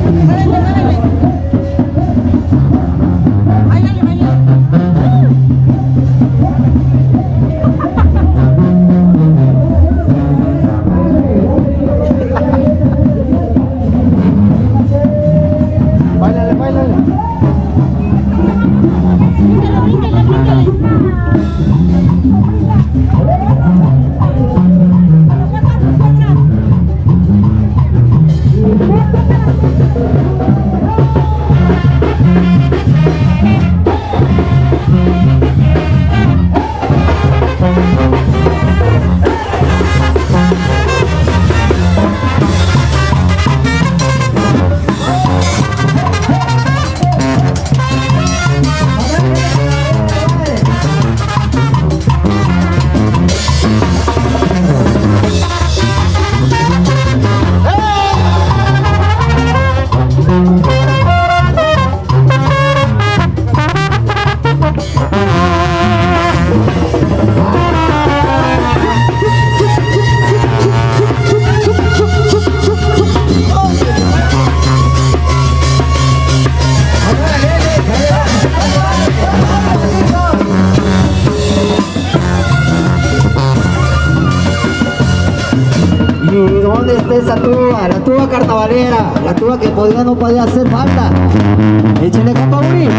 ¿Dónde está esa tuba? La tuba carnavalera, la tuba que no podía hacer falta. Échale, compa Uri.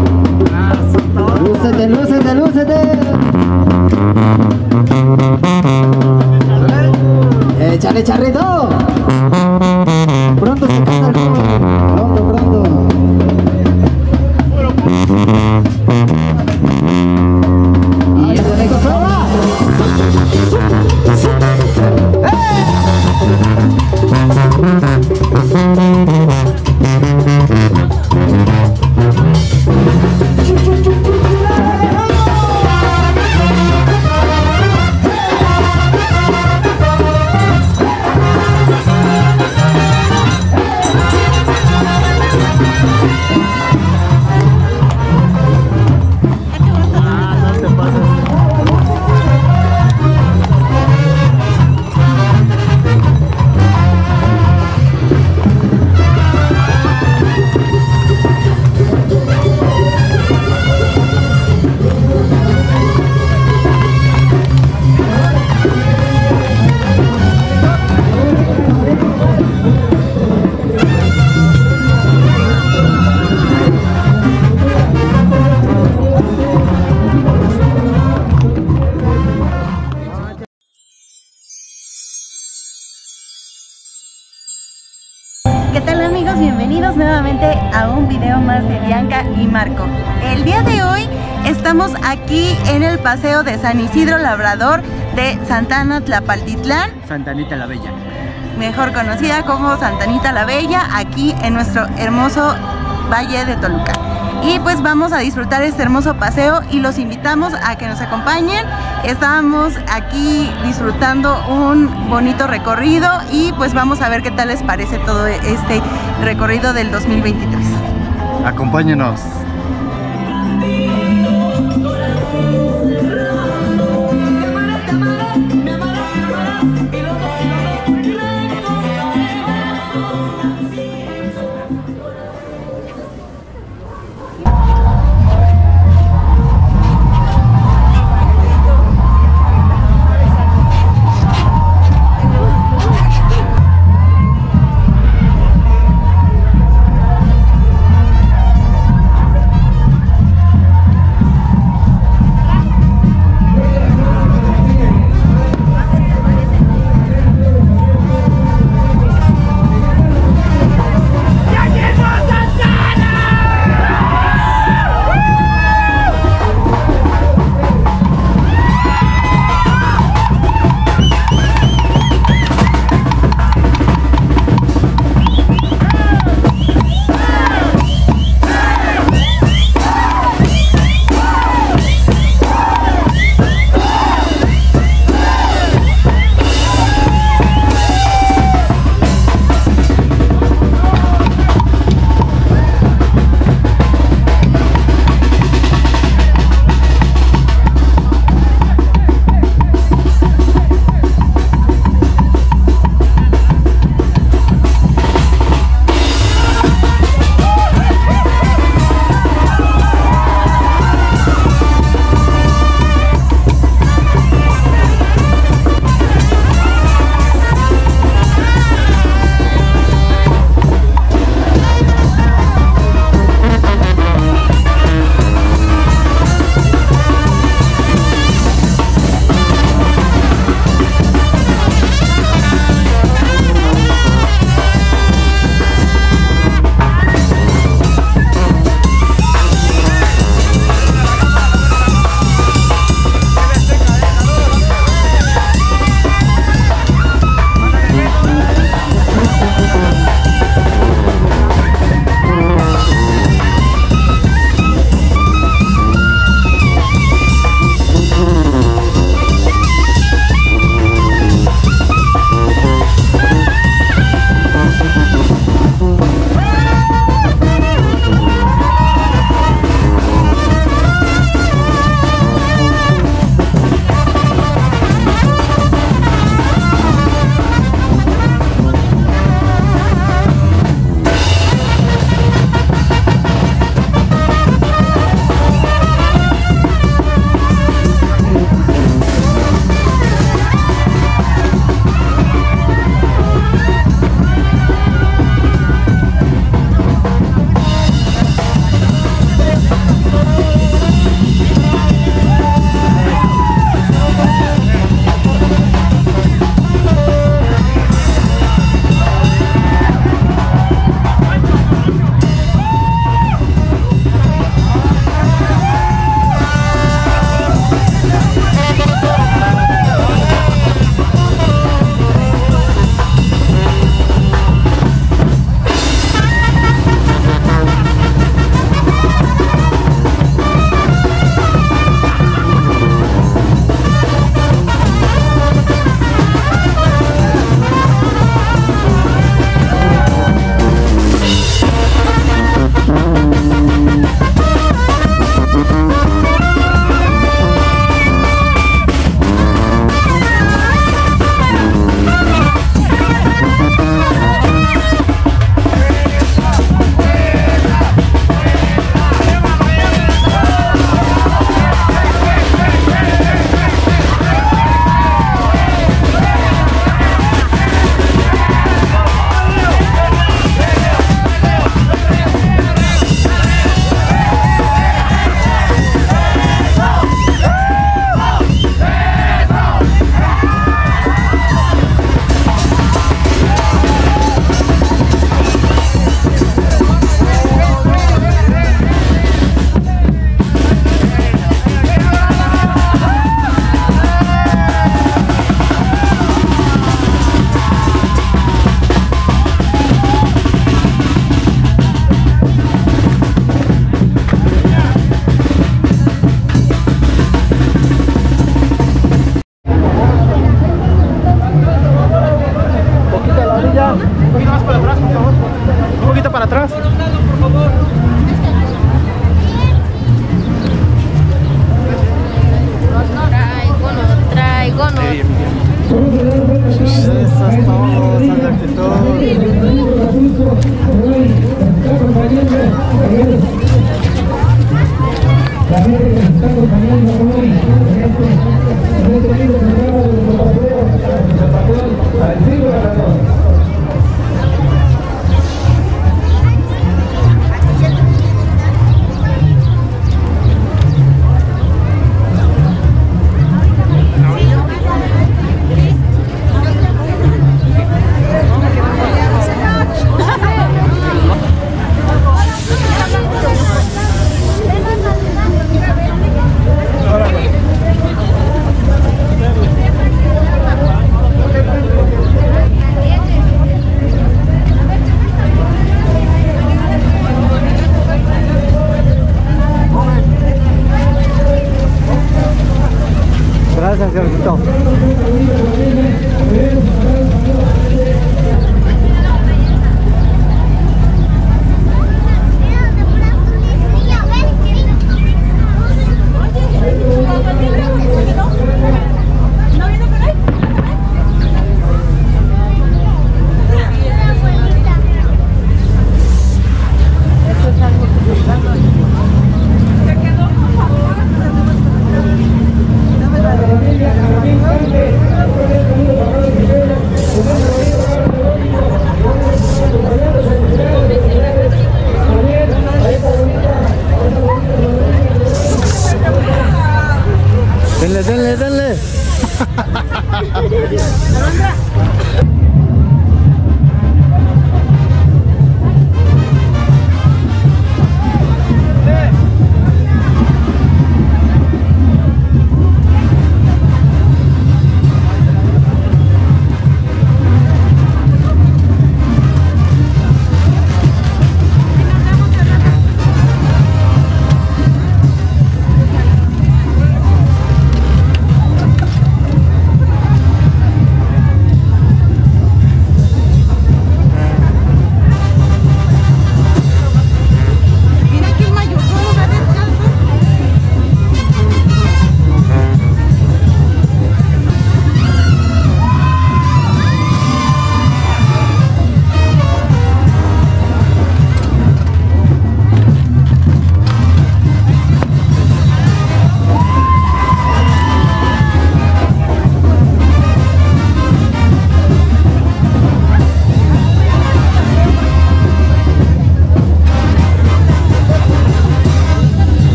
Lúcete, lúcete, lúcete. Échale, charrito. Pronto se casa el joven. Pronto, pronto. Y eso le comprueba. ¿Qué tal, amigos? Bienvenidos nuevamente a un video más de Bianca y Marco. El día de hoy estamos aquí en el paseo de San Isidro Labrador de Santana Tlapaltitlán, Santanita la Bella, mejor conocida como Santanita la Bella, aquí en nuestro hermoso Valle de Toluca. Y pues vamos a disfrutar este hermoso paseo y los invitamos a que nos acompañen. Estamos aquí disfrutando un bonito recorrido y pues vamos a ver qué tal les parece todo este recorrido del 2023. acompáñenos. poquito para atrás. Traigono. Eso es todo, Santa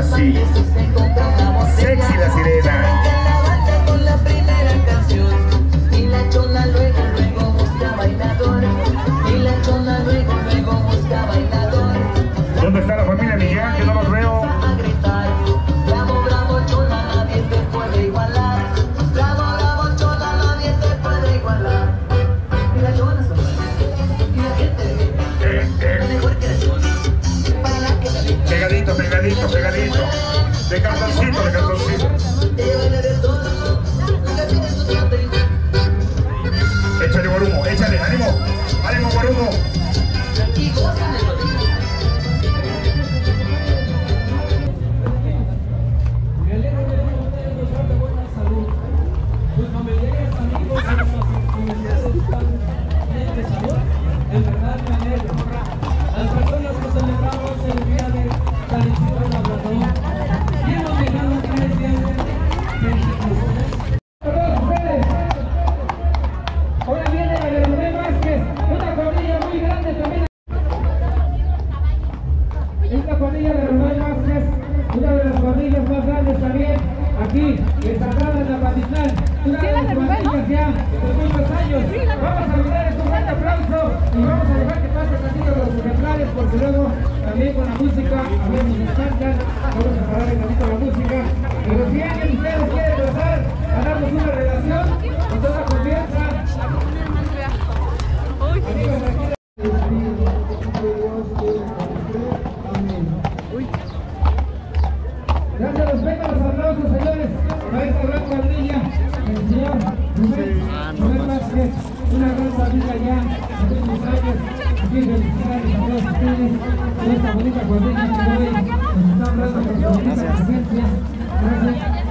así. Sexy la sirena. ¿Dónde está la familia Miguel? Que no los veo. Pegadito, pegadito, pegadito. De cartoncito, de cartoncito. Échale, Guarumo, échale, ánimo. Ánimo, Guarumo. Aquí, destacada en la Patitlán, una de las cuadrillas ya de muchos años. Vamos a brindar un fuerte aplauso y vamos a dejar que pase tantito los ejemplares, porque luego también con la música a veces nos encantan. Vamos a parar un ratito la música. Pero si alguien de ustedes quiere pasar a darnos una relación, con toda confianza. Amigos, aquí gracias, respeto a los aplausos, señores, para esta gran cuadrilla, el señor Rubén Vázquez, una gran cuadrilla ya de muchos años. Aquí felicidades a todos ustedes por esta bonita cuadrilla que hoy nos está hablando por su bonita presencia. Gracias.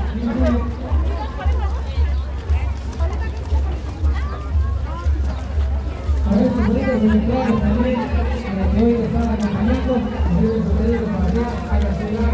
A estos bonitos militares también, para que hoy nos están acompañando, y deben suceder para allá, a la ciudad.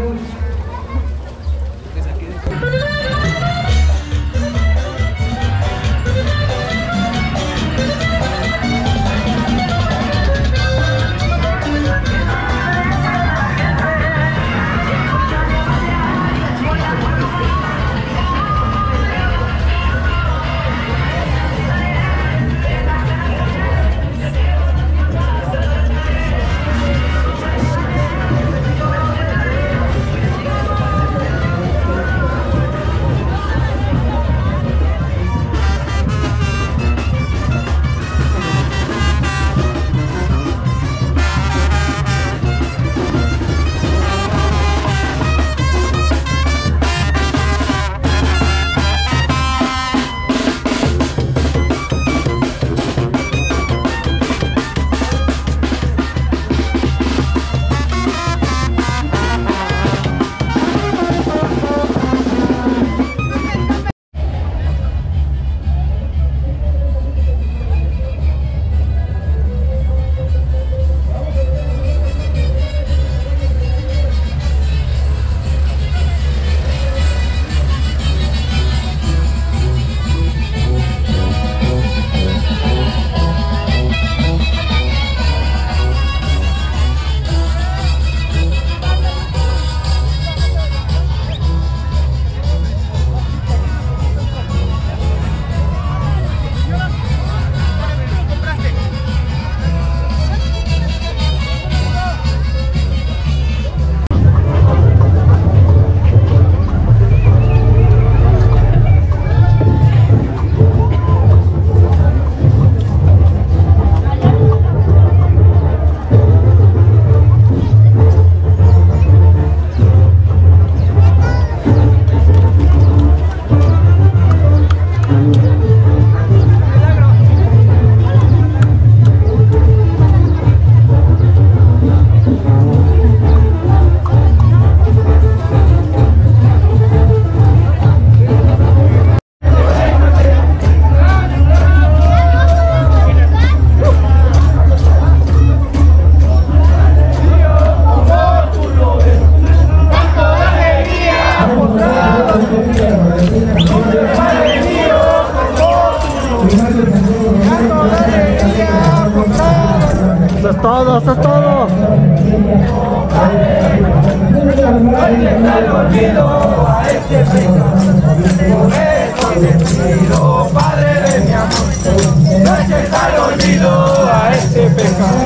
Eso es todo, eso es todo. Déjese al olvido a este pecado. Por eso te pido, Padre de mi amor, déjese al olvido a este pecado.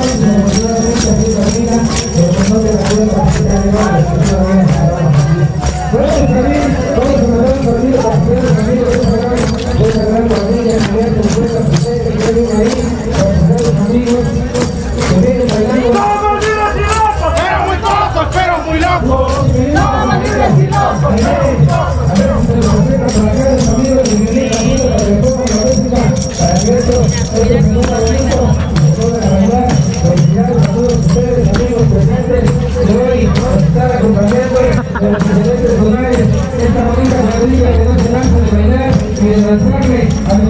Pero muy tosos, pero muy locos. Esta bonita maravilla que no se cansa de bailar y de danzarle a